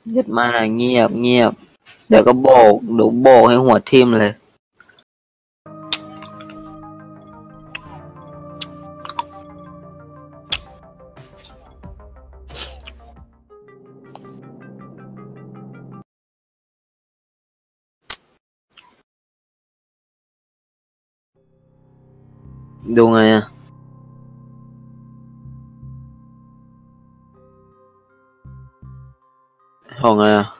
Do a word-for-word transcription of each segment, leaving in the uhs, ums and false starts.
ยัดมาเงียบเงียบเดี๋ยวก็โบกเดี๋ยวโบกให้หัวทิ่มเลยดูไงอะของไงอะ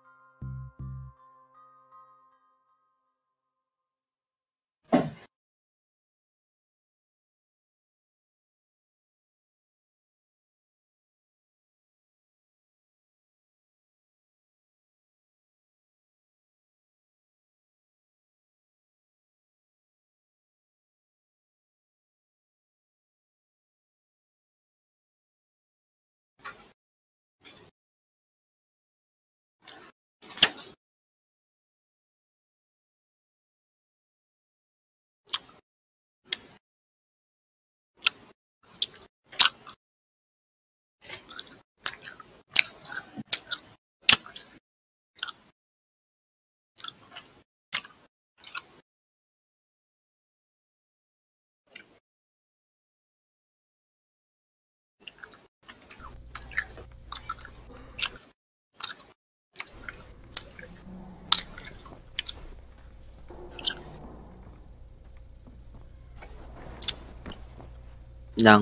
ยัง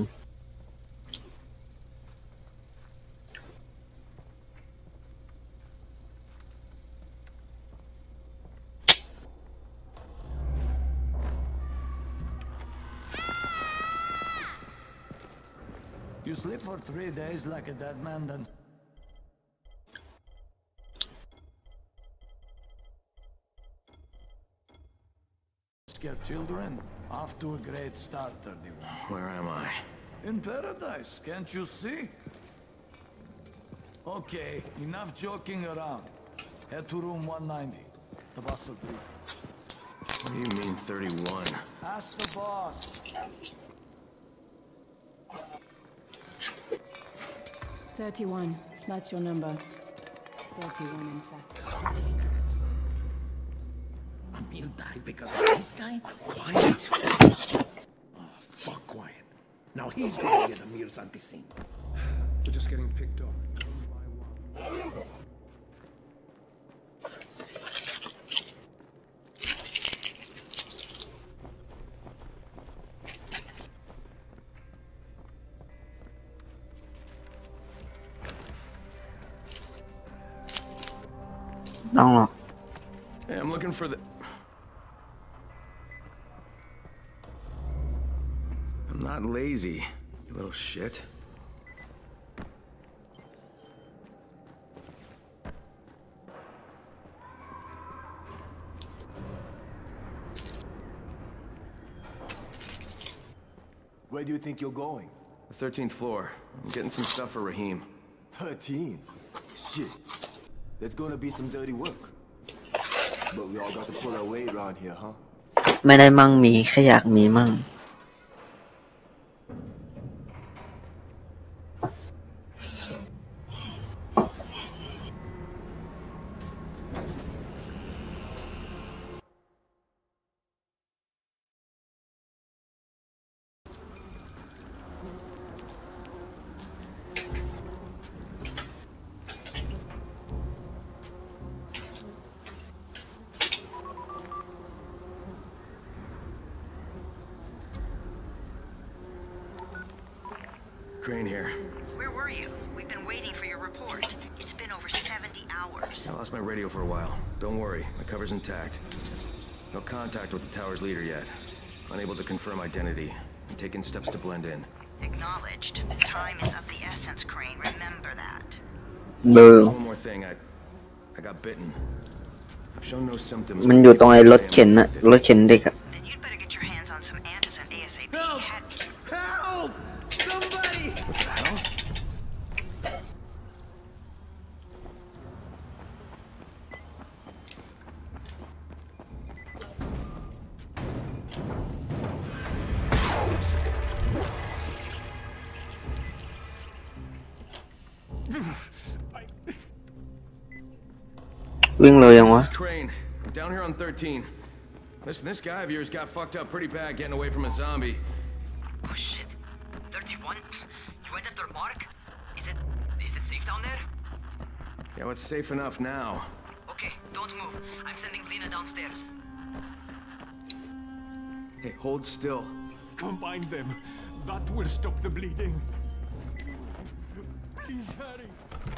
You sleep for three days like a dead man, then scare children. Off to a great start, thirty-one. Where am I? In paradise, can't you see? Okay, enough joking around. Head to room one ninety. The boss will brief. What do you mean, thirty-one? Ask the boss. thirty-one. That's your number. thirty-one, in fact. Amir died because of this guy? Quiet. Oh, fuck quiet. Now he's gonna get Amir's anti-scene. We're just getting picked off. One by one. No. Hey, I'm looking for the... I'm not lazy, you little shit. Where do you think you're going? The thirteenth floor. I'm getting some stuff for Rahim. Thirteen? Shit. There's gonna be some dirty work. But we all got to pull our weight around here, huh? ไม่ได้มั่งมีแค่อยากมีมั่ง Crane here. Where were you? We've been waiting for your report. It's been over seventy hours. I lost my radio for a while. Don't worry, my cover's intact. No contact with the tower's leader yet. Unable to confirm identity. I'm taking steps to blend in. Acknowledged. Time is of the essence, Crane. Remember that. There's one more thing. I... I got bitten. I've shown no symptoms. มันอยู่ตรงไอ้รถเข็นน่ะรถเข็นเด็กอะ Then you'd better get your hands on some antizin ASAP. Help! Had- Help! Somebody! What the hell? วิ่งเร็วยังวะ This is Crane. I'm down here on thirteen. Listen, this guy of yours got fucked up pretty bad getting away from a zombie. Oh shit. thirty-one? You went after Mark? Is it... is it safe down there? Yeah, well, it's safe enough now. Okay, don't move. I'm sending Lena downstairs. Hey, hold still. Combine them. That will stop the bleeding. Please hurry.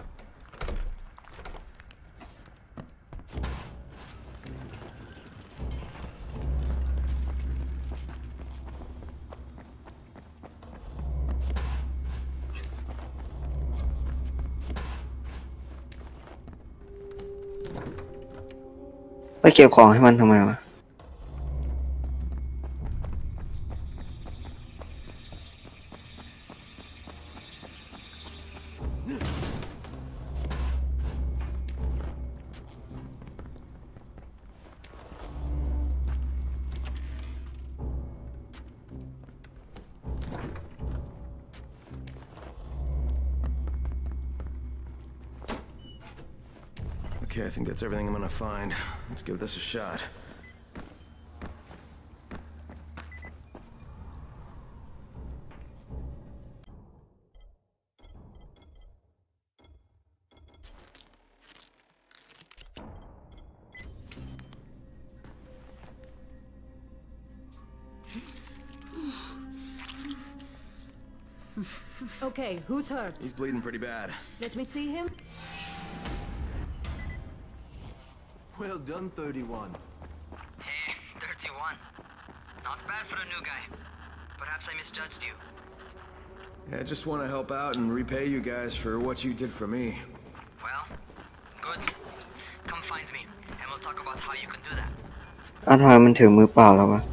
ไปเก็บของให้มันทำไมวะ Okay, I think that's everything I'm gonna find. Let's give this a shot. Okay, who's hurt? He's bleeding pretty bad. Let me see him. Well done, thirty-one. Hey, thirty-one. Not bad for a new guy. Perhaps I misjudged you. Yeah, I just want to help out and repay you guys for what you did for me. Well, good. Come find me, and we'll talk about how you can do that. อ้าวทำไมมันถือมือเปล่าแล้ววะ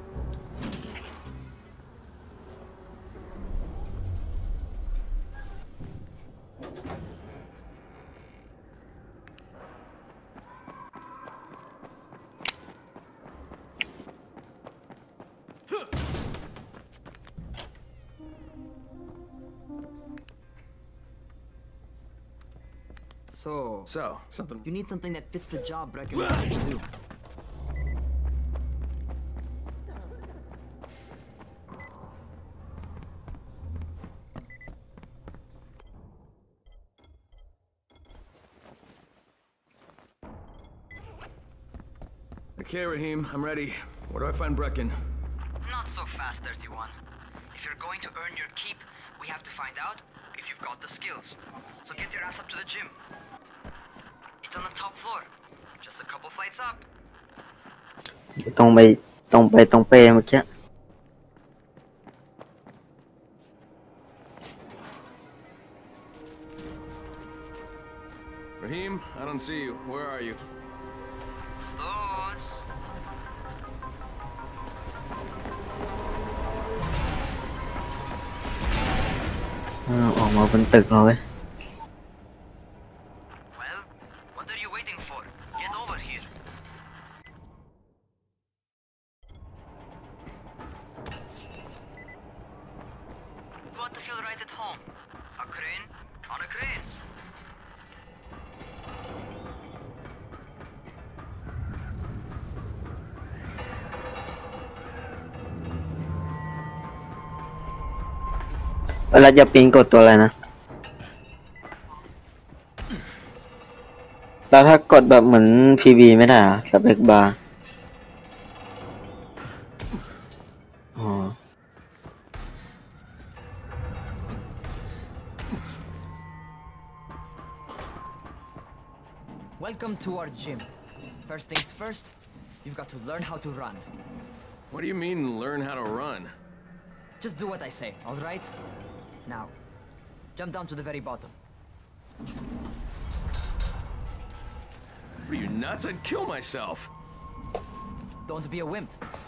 So, So, something. you need something that fits the job Brecken wants you to do. Okay, Raheem, I'm ready. Where do I find Brecken? Not so fast, thirty-one. If you're going to earn your keep, we have to find out if you've got the skills. So get your ass up to the gym. It's on the top floor. Just a couple flights up. ตรงไปตรงไปตรงเปเมื่อกี้ Raheem, I don't see you. Where are you? Those. อ้าวออกมาบนตึกเราเว้ย Well, what are you waiting for? Get over here. You want to feel right at home? A crane on a crane. เวลาจะปีนกดตัวอะไรนะแล้วถ้ากดแบบเหมือน พี บี ไม่ได้เหรอสเปคบาร์อ๋อ Welcome to our gym. First things first, you've got to learn how to run. What do you mean, learn how to run? Just do what I say, all right? Now, jump down to the very bottom. Are you nuts? I'd kill myself. Don't be a wimp.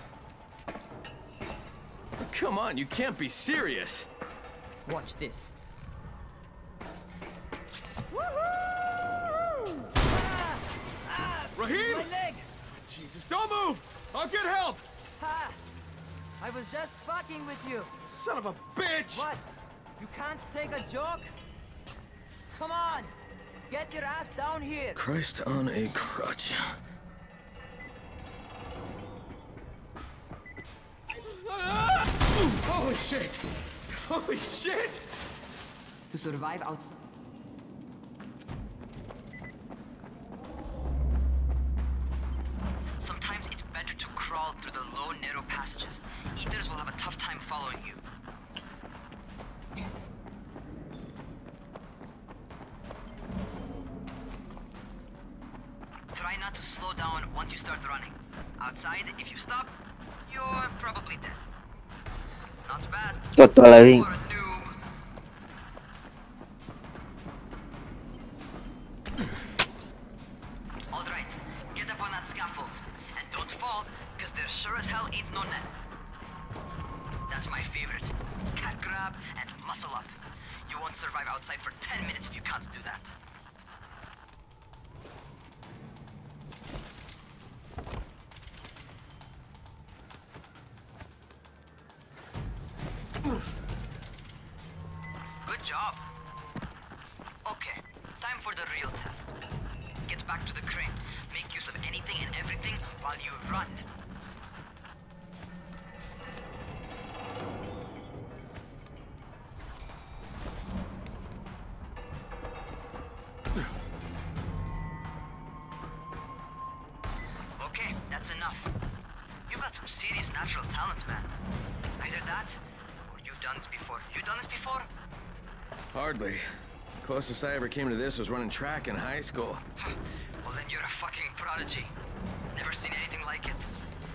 Come on, you can't be serious. Watch this. Raheem! My leg! Jesus, don't move! I'll get help! Ha! I was just fucking with you. Son of a bitch! What? You can't take a joke? Come on! Get your ass down here! Christ on a crutch. Holy shit! Holy shit! To survive outside. Sometimes it's better to crawl through the low, narrow passages. Eaters will have a tough time following you. Try not to slow down once you start running. Outside, if you stop, you're probably dead. Not bad. กดตัวอะไรวิ่ง For a noob. Alright, get up on that scaffold. And don't fall, because there sure as hell ain't no net. That's my favorite. Cat grab and muscle up. You won't survive outside for ten minutes if you can't do that. Good job. Okay, time for the real test. Get back to the crane. Make use of anything and everything while you run. Okay, that's enough. You've got some serious natural talent, man. Either that, or you've done this before. You done this before? Hardly. The closest I ever came to this was running track in high school. Well, then you're a fucking prodigy. Never seen anything like it.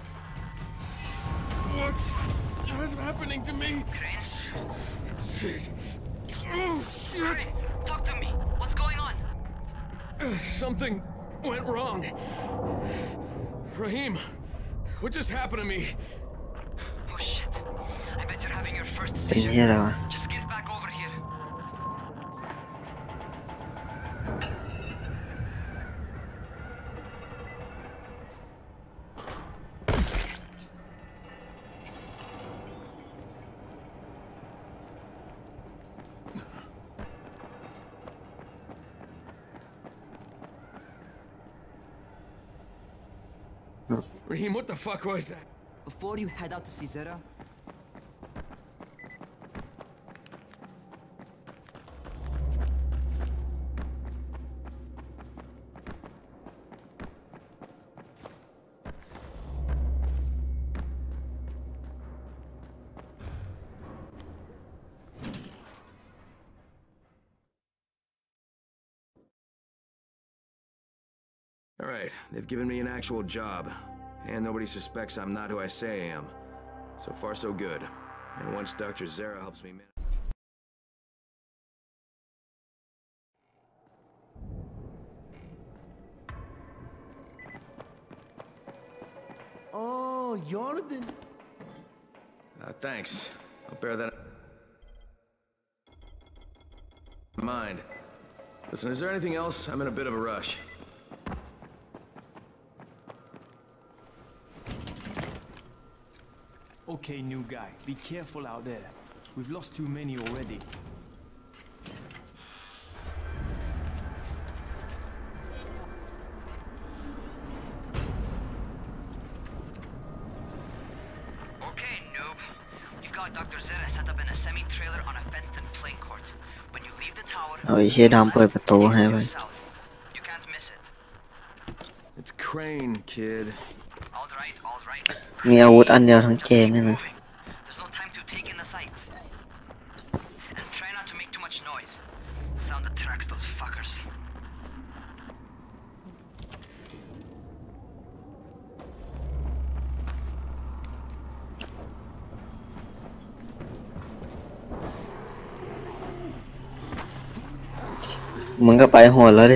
What's... what's happening to me? Crane? Shit. Oh, shit. Crane, talk to me. What's going on? Something went wrong. Rahim, what just happened to me? Oh shit. I bet you're having your first เป็น seizure. เหี้ยอะไรวะ Just get back over here. Rahim, what the fuck was that? Before you head out to see Zera, All right, they've given me an actual job. And nobody suspects I'm not who I say I am. So far, so good. And once Doctor Zera helps me man- Oh, Jordan. Uh, thanks. I'll bear that in mind. Listen, is there anything else? I'm in a bit of a rush. Okay, new guy. Be careful out there. We've lost too many already. Okay, noob. You've got Doctor Zera set up in a semi-trailer on a fenced-in playing court. When you leave the tower, เอาไอ้เหี้ยดำเปิดประตูให้ไป yourself. You can't miss it. It's Crane, kid. All right, all right. มีอาวุธอันเดียวทั้งเกมนี่นะ There's no time to take in the sights. And try not to make too much noise. Sound attracts those fuckers. มึงก็ไปโหดแล้วดิ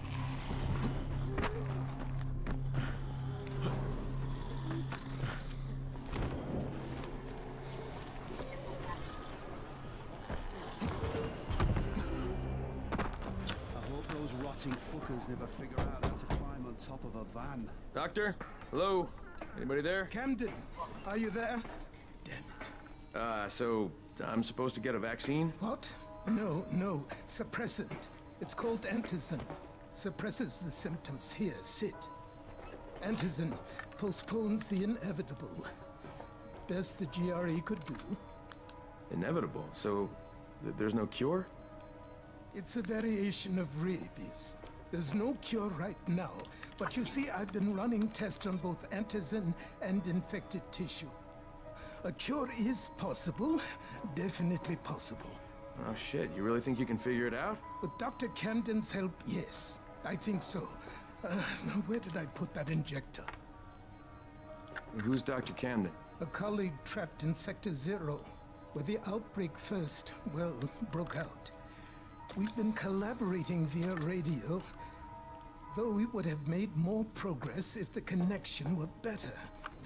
Fuckers never figure out how to climb on top of a van. Doctor? Hello? Anybody there? Camden, are you there? Damn it. Uh, so I'm supposed to get a vaccine? What? No, no. Suppressant. It's called antizin. Suppresses the symptoms. Here, sit. Antizin postpones the inevitable. Best the G R E could do. Inevitable? So, th there's no cure? It's a variation of rabies. There's no cure right now, but you see, I've been running tests on both antizin and infected tissue. A cure is possible, definitely possible. Oh shit, you really think you can figure it out? With Doctor Camden's help, yes. I think so. Uh, now, where did I put that injector? Who's Doctor Camden? A colleague trapped in Sector Zero, where the outbreak first, well, broke out. We've been collaborating via radio, though we would have made more progress if the connection were better.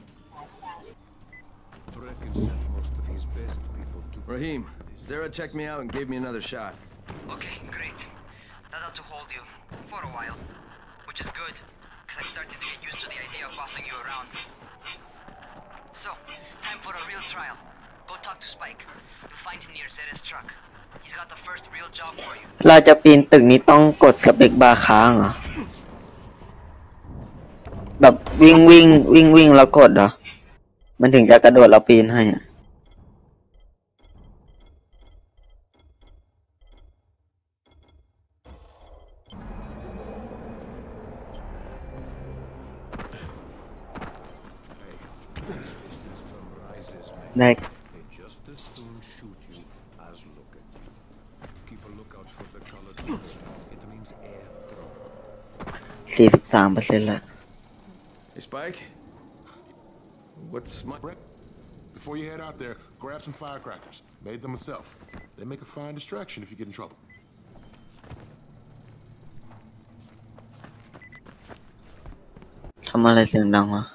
Brecken sent most of his best people to... Rahim, Zara checked me out and gave me another shot. Okay, great. That ought to hold you. For a while. Which is good, because I started to get used to the idea of bossing you around. So, time for a real trial. Go talk to Spike. You'll find him near Zera's truck. He's got the first real job for you. เราจะปีนตึกนี้ต้องกดสเปคบาร์ค้างเหรอแบบวิ่งวิ่งวิ่งวิ่งแล้วกดเหรอมันถึงจะกระโดดเราปีนให้อะได้ just as soon shoot you as look at you. Keep a lookout for the colored sign. It means air drop. สี่สิบสามเปอร์เซ็นต์ ละ Hey Spike? What's my... Before you head out there, grab some firecrackers. Made them myself. They make a fine distraction if you get in trouble. ทำอะไรเสียงดังวะ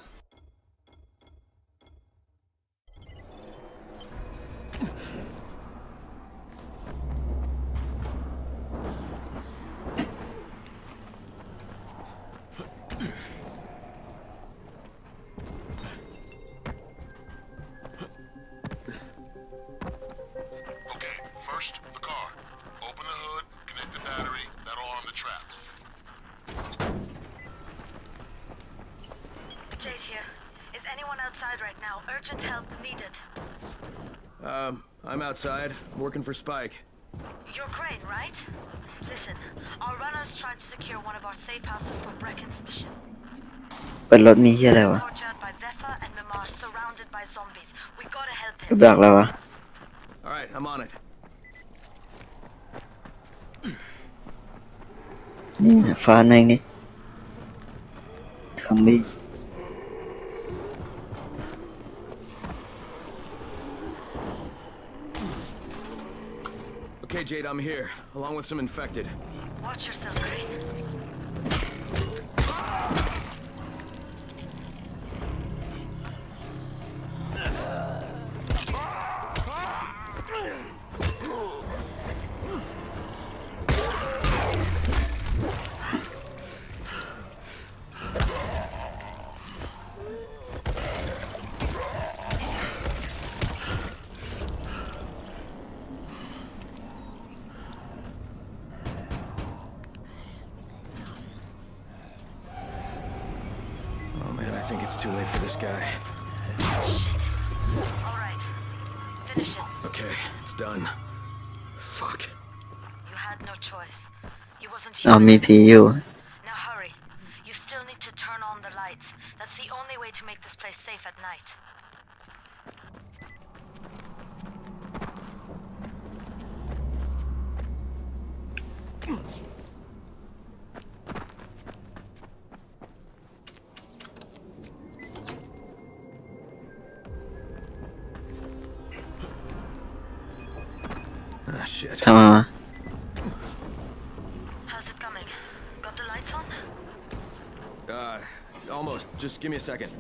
Um, I'm outside, working for Spike. You're Crane, right? Listen, our runners tried to secure one of our safe houses for Brecken's mission. เปิดรถมีเหี้ยอะไรวะ Tortured by Zephyr and Mimar, surrounded by zombies. We gotta help กับ him. ดักแล้ววะ Alright, I'm on it. นี่ฟ้าแม่งนี่ซอมบี้ Okay, Jade, I'm here, along with some infected. Watch yourself, Crane. I think it's too late for this guy. All right. Finish it. Okay, it's done. Fuck. You had no choice. He wasn't เอามี here. ผีอยู่ Now hurry. You still need to turn on the lights. That's the only way to make this place safe at night. Ah, shit. ทำไมวะ How's it coming? Got the lights on? Uh, almost. Just give me a second.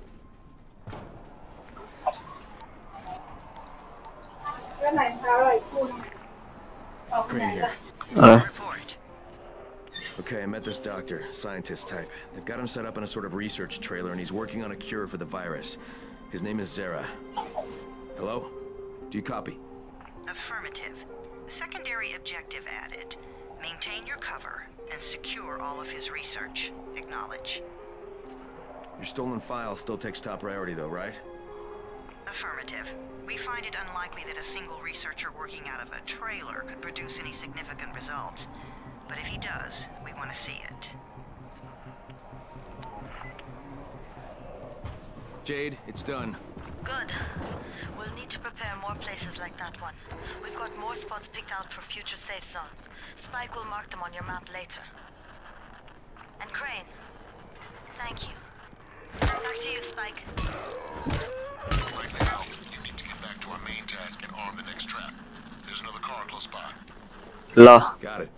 Crane here. Uh. Okay, I met this doctor, scientist type. They've got him set up in a sort of research trailer, and he's working on a cure for the virus. His name is Zara. Hello? Do you copy? Affirmative. Secondary objective added. Maintain your cover and secure all of his research. Acknowledge. Your stolen file still takes top priority though, right? Affirmative. We find it unlikely that a single researcher working out of a trailer could produce any significant results. But if he does, we want to see it. Jade, it's done. Good. We'll need to prepare more places like that one. We've got more spots picked out for future safe zones. Spike will mark them on your map later. And Crane, thank you. Back to you, Spike. Right now, you need to get back to our main task and arm the next trap. There's another car close by. Law. Got it.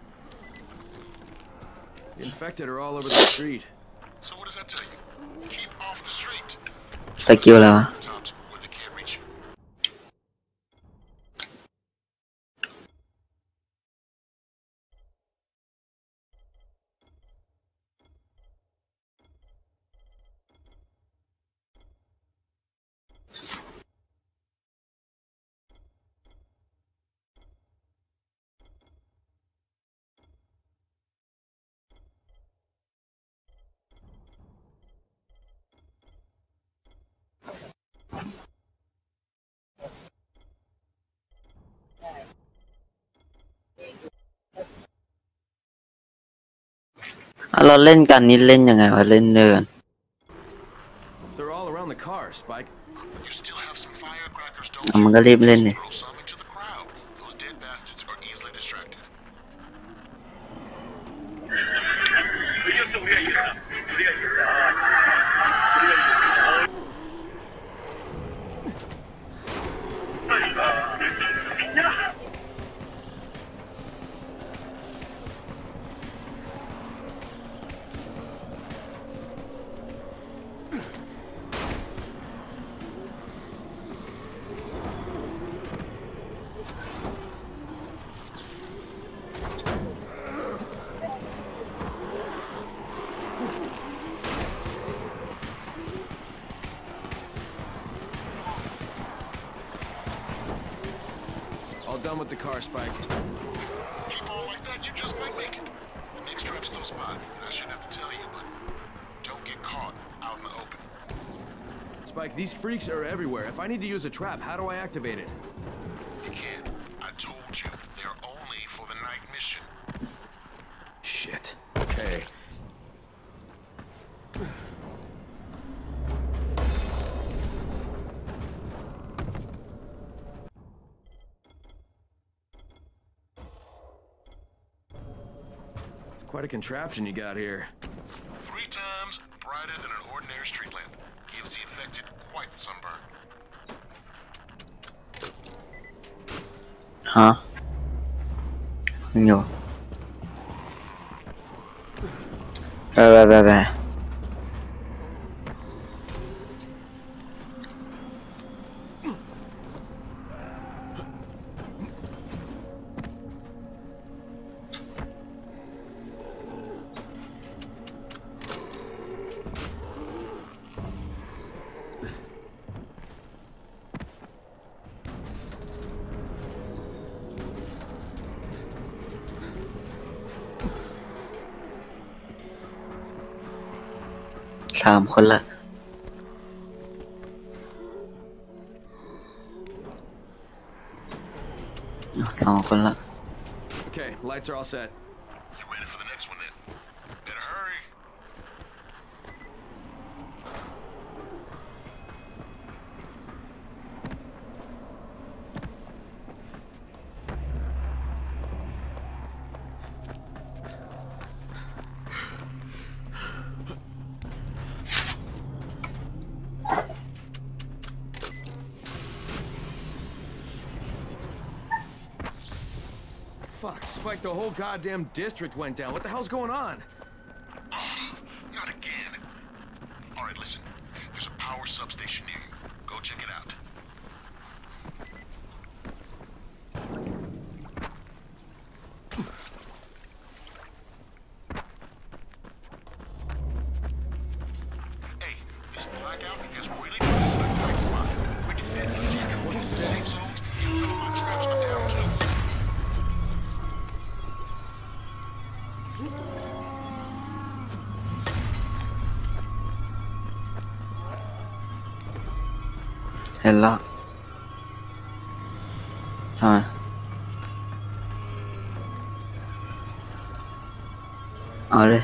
The infected are all over the street. So what does that tell you? Keep off the street. สกิลแล้ว Tops where they can't reach you. เราเล่นกันนี่เล่นยังไงวะเล่นเดิน They're all around the car, Spike. You still have some firecrackers, อ่ะ don't มัน you? ก็รีบเล่นเลย Throw some into the crowd. Those dead bastards are easily distracted. All done with the car, Spike. Keep on like that, you just might make it. The next trap's still spot, and I shouldn't have to tell you, but don't get caught out in the open. Spike, these freaks are everywhere. If I need to use a trap, how do I activate it? You can't. I told you, they're only for the night mission. Shit. Okay. It's quite a contraption you got here. Three times brighter than an ordinary street lamp. Gives the infected quite the sunburn. ฮะยังอยู่ไปไปไปไปสามคนละสองคนละ Okay, lights are all set. You ready for the next one then? Better hurry. Fuck, Spike, the whole goddamn district went down. What the hell's going on? Oh, not again. All right, listen. There's a power substation near you. Go check it out. Hey, this blackout has really put us in a tight spot. We can fix it. What's this? Zones, you know the traps are down too. เห็นแล้วทำไมเอาเลย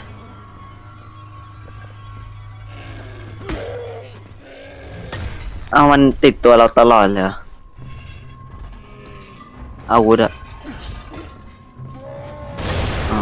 เอามันติดตัวเราตลอดเลยเหรออาวุธอะอ๋อ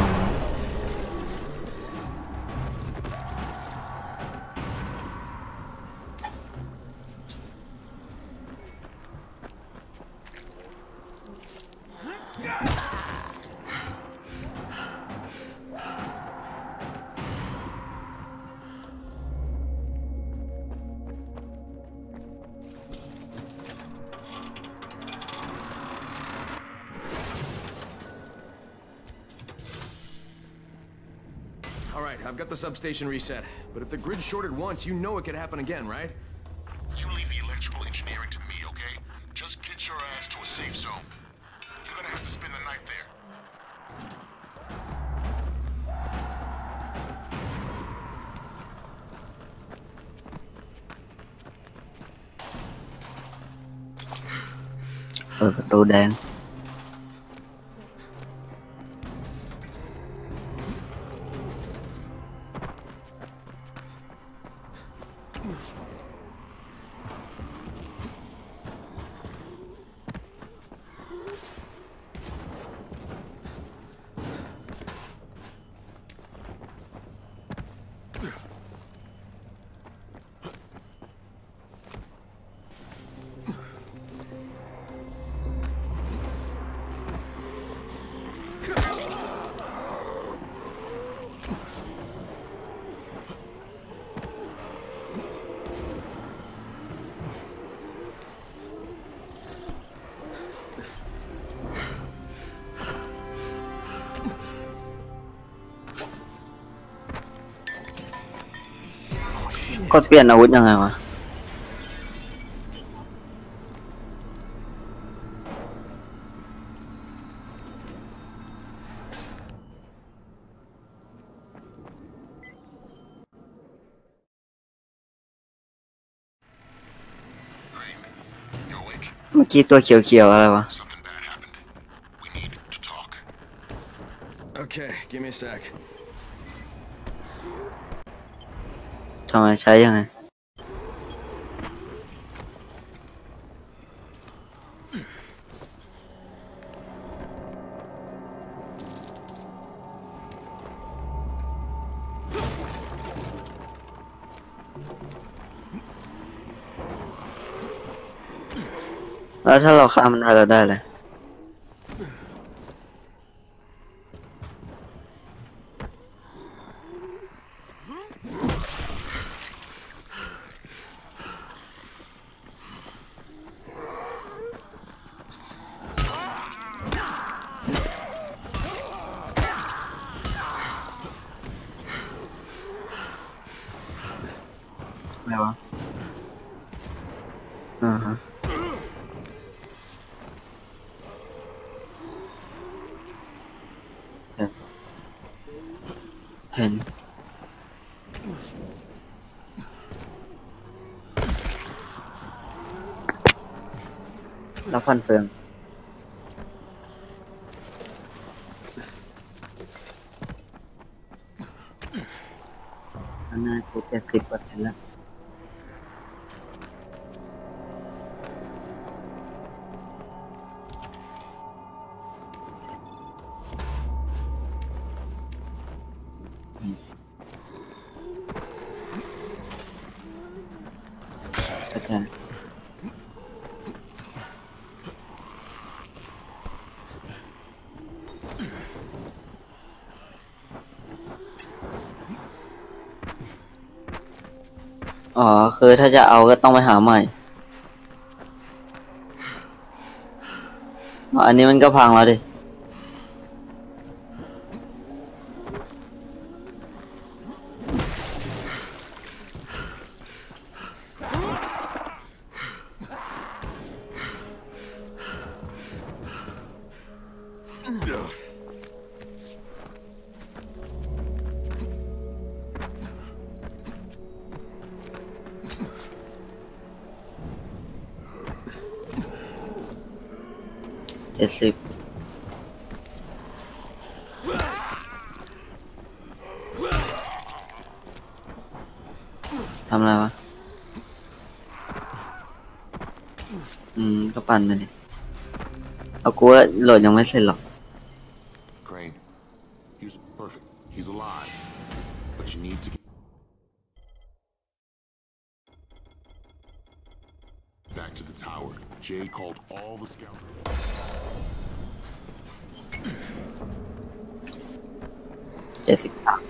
All right, I've got the substation reset. But if the grid's shorted once, you know it could happen again, right? You leave the electrical engineering to me, okay? Just get your ass to a safe zone. You're gonna have to spend the night there. เปิดประตูแดงกดเปลี่ยนอาวุธยังไงวะเมื่อกี้ตัวเขียวๆอะไรวะ Okay, give me a sec. ทำไมใช้ยังไงแล้วถ้าเราฆ่ามันได้เราได้เลยอะไรวะอ่าฮะเห็นแล้วฟันเฟืองอันนั้นกูเจ็ดสิบเปอร์เซ็นต์แล้วอาจารย์อ๋อคือถ้าจะเอาก็ต้องไปหาใหม่อันนี้มันก็พังแล้วดิเจ็ดสิบทำอะไรวะอืมก็ปั่นไปดิเอากูว่าโหลดยังไม่เสร็จหรอก Crane, he's perfect. He's alive. But you need to get back to the tower. Jay called all the scouts. เจ็ดสิบสาม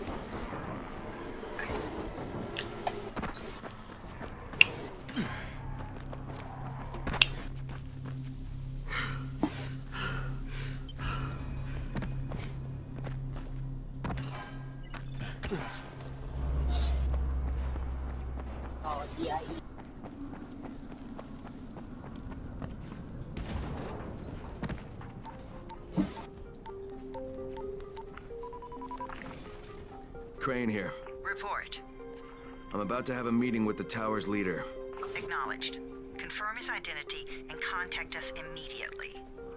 Crane here. Report. I'm about to have a meeting with the tower's leader. Acknowledged. Confirm his identity and contact us immediately.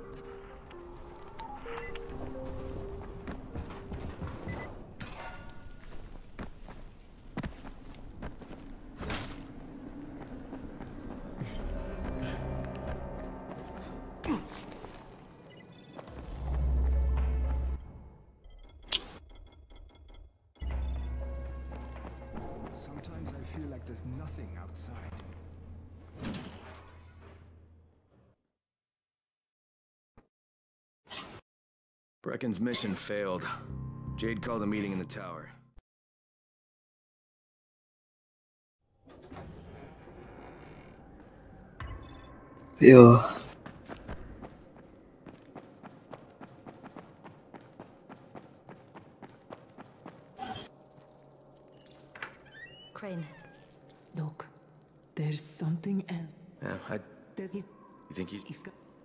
Sometimes I feel like there's nothing outside. Brecken's mission failed. Jade called a meeting in the tower. Yo. Crane. Look, there's something else. Yeah, I... There's his... You think he's...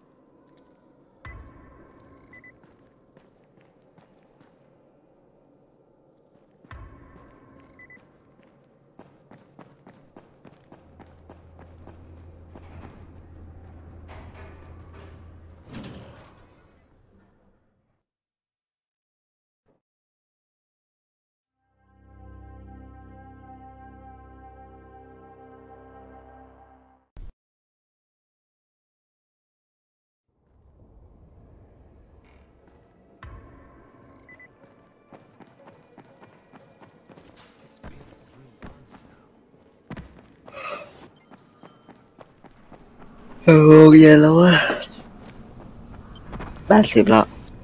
โอ้เย็นแล้ววะแปดสิบแล้ว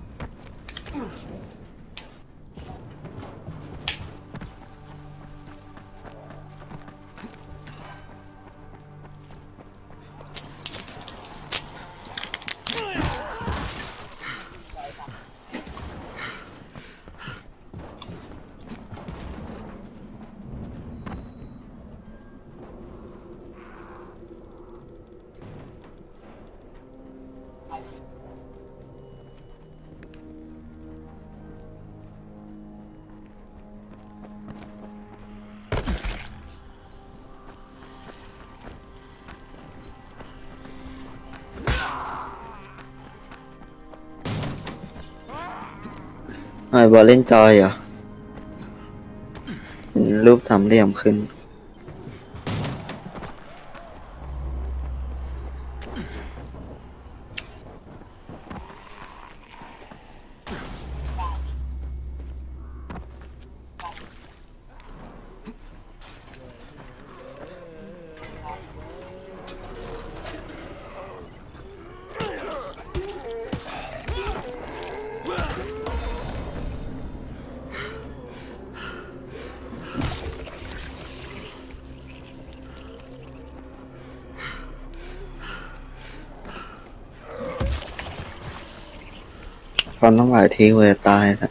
ไอ้บอลเล่นจอยเหรอรูปสามเหลี่ยมขึ้นฟันต้องหลายทีเวตายนะ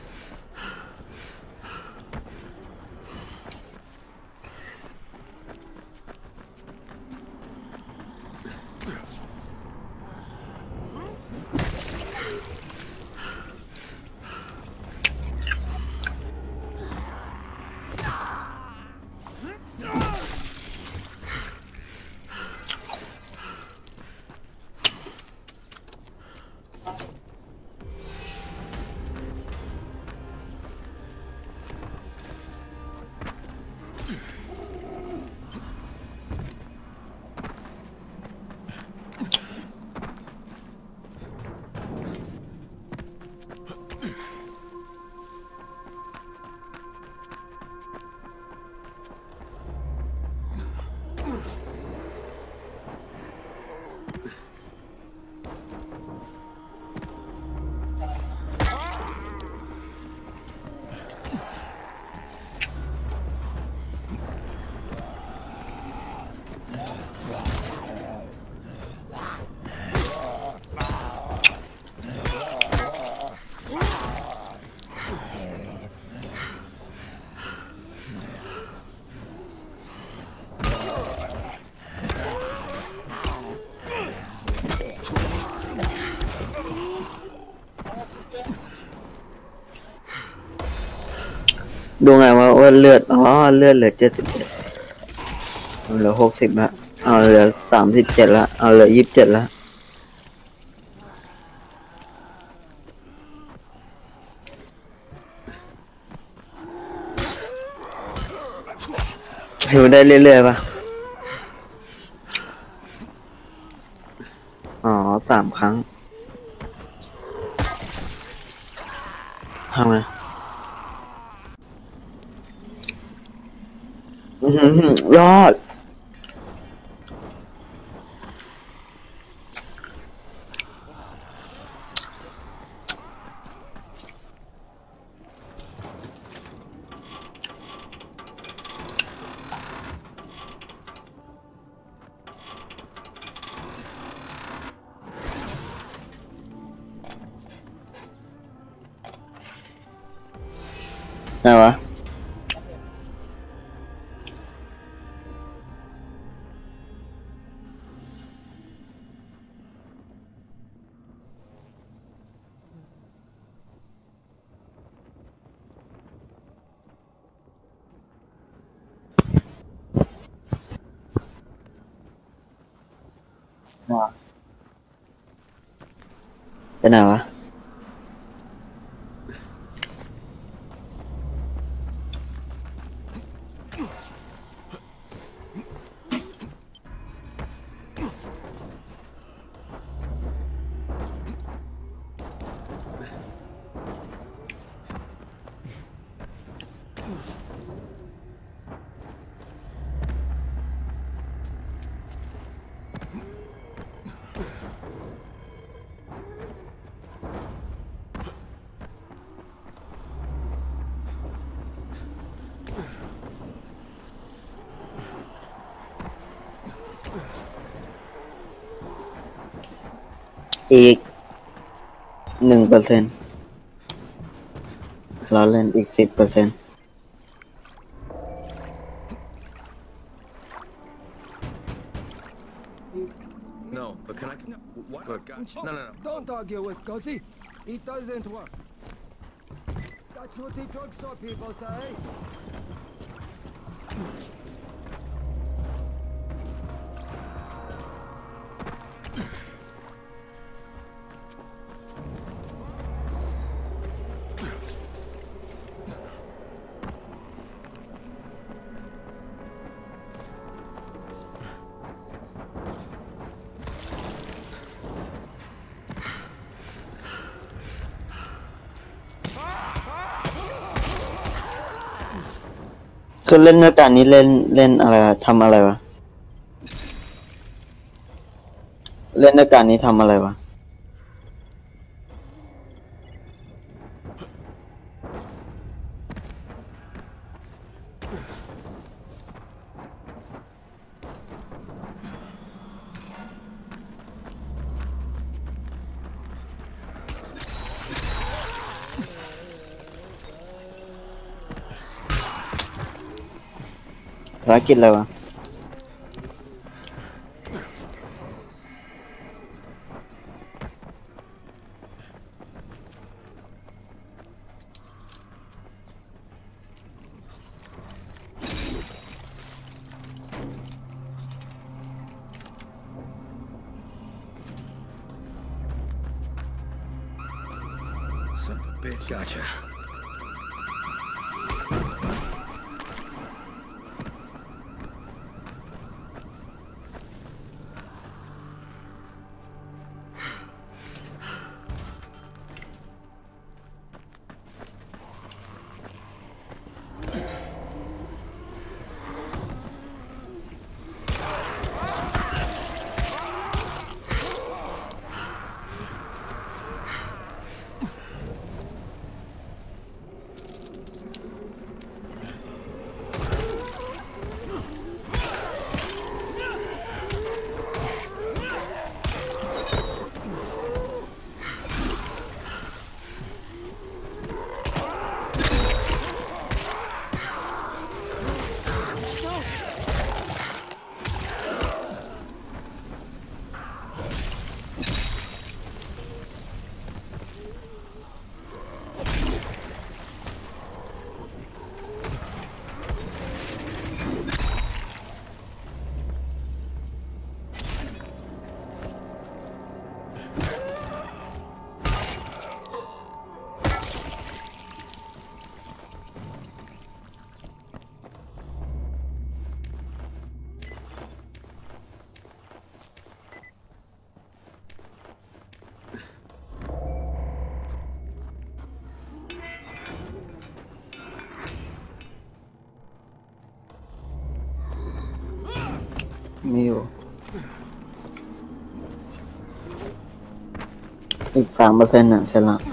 ดูไงว่าว่าเลือดอ๋อเลือดเหลือเจ็ดสิบเจ็ดเหลือหกสิบละเอาเหลือสามสิบเจ็ดละเอาเหลือยี่สิบเจ็ดละหิวได้เรื่อยๆป่ะอ๋อสามครั้งทำไงอือหือยอดไหนวะไปไหนวะอีกหนึ่งเปอร์เซ็นต์เราเล่นอีกสิบเปอร์เซ็นต์ No, but can I? What? Look, no, no, no. Don't argue with Cozy. It doesn't work. That's what the drugstore people say. คือเล่นด้วยกันนี้เล่นเล่นอะไรทำอะไรวะเล่นด้วยกันนี้ทำอะไรวะภารกิจอะไรวะ Son of a bitch. Gotcha. มีอยู่อีกสามเปอร์เซ็นต์อ่ะใช่ละ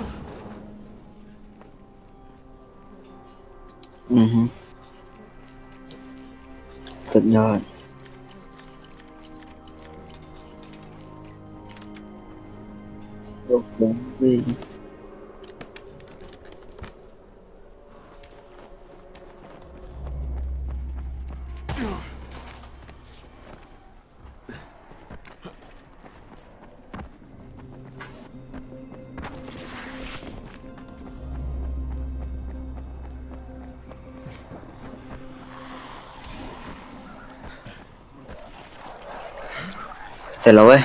อือฮึสุดยอดโอ้โหเสร็จแล้วเว้ย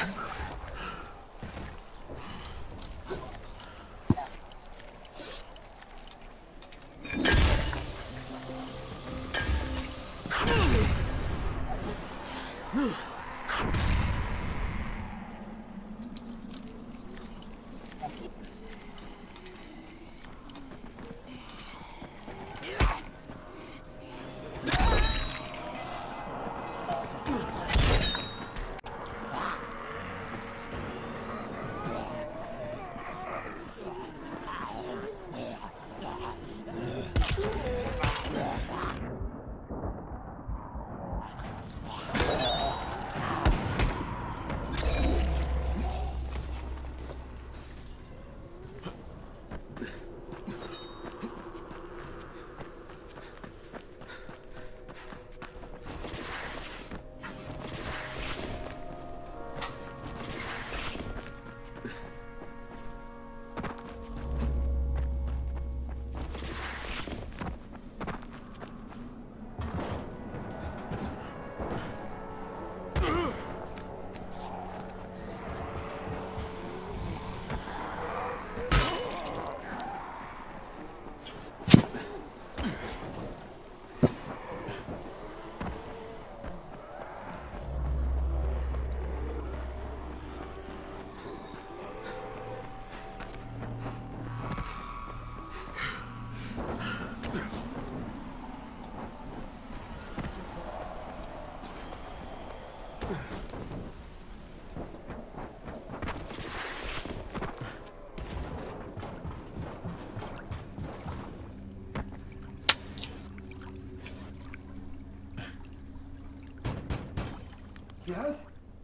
Yes?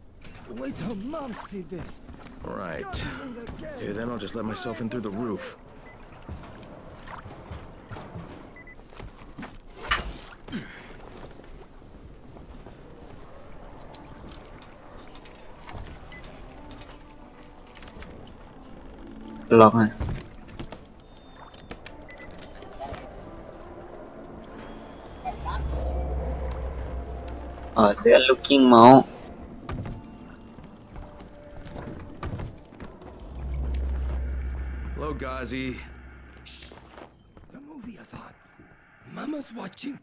Wait till Mom see this. Right. Okay, then I'll just let myself in through the roof. Lock này. Oh, they are looking more. Hello, Ghazi. The movie is on. Mama's watching.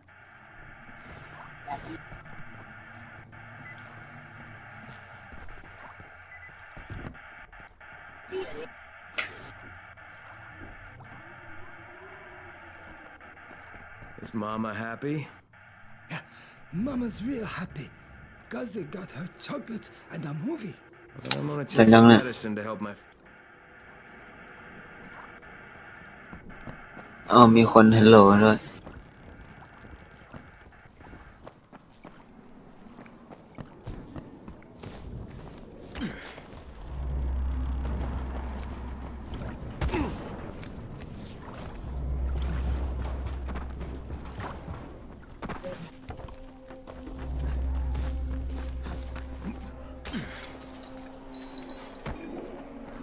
Is Mama happy? Yeah, Mama's real happy. Ghazi got her chocolates and a movie. Well, I'm gonna take some medicine to help my... อ๋อมีคนฮัลโหลด้วย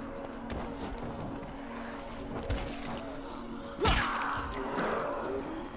Mama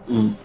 อืม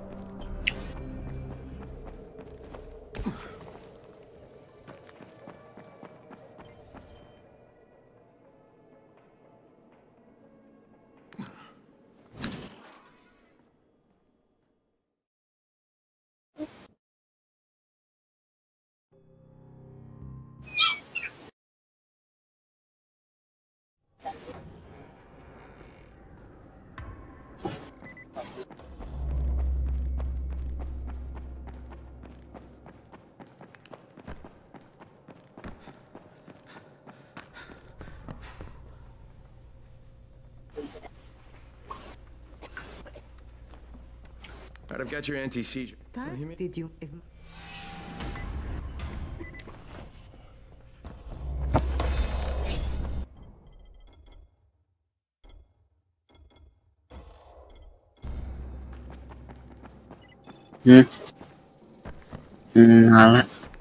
Alright, I've got your anti-siege. Did you... If... อืมอืมมาละ